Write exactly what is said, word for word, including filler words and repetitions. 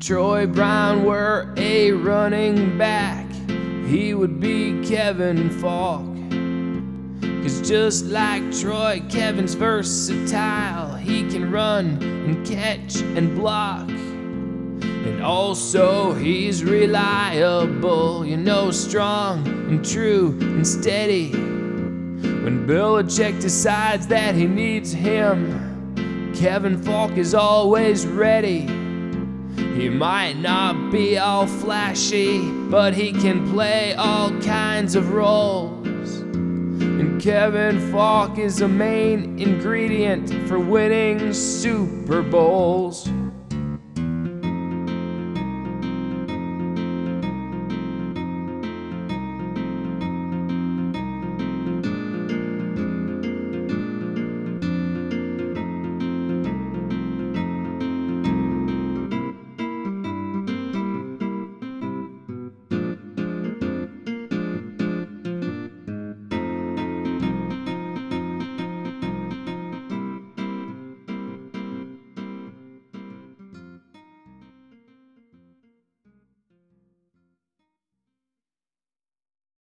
Troy Brown were a running back, he would be Kevin Faulk. 'Cause just like Troy, Kevin's versatile. He can run and catch and block. And also he's reliable, you know, strong and true and steady. When Belichick decides that he needs him, Kevin Faulk is always ready. He might not be all flashy, but he can play all kinds of roles. And Kevin Faulk is a main ingredient for winning Super Bowls.